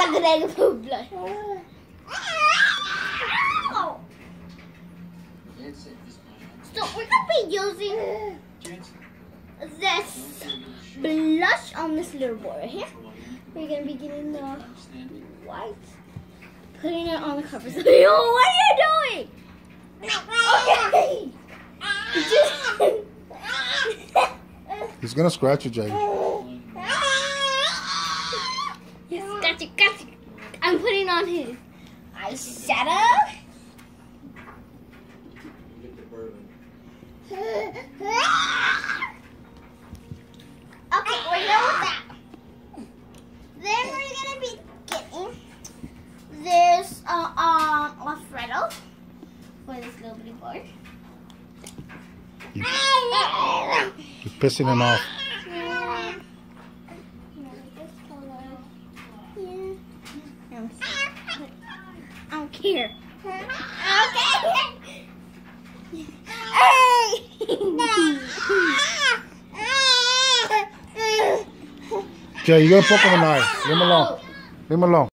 Gonna go blood. So we're gonna be using this blush on this little boy right here. We're gonna be getting the white, putting it on the cover. So, yo, what are you doing? Okay. He's gonna scratch you, Jay. Yes, gotcha. I'm putting on his eyeshadow. Okay, we're done with that. Then we're gonna be getting this Alfredo for this little bitty boy. You're pissing him off. I don't care. Okay. Hey! Jay, you're gonna poke him in the eye. Leave him alone. Leave him alone.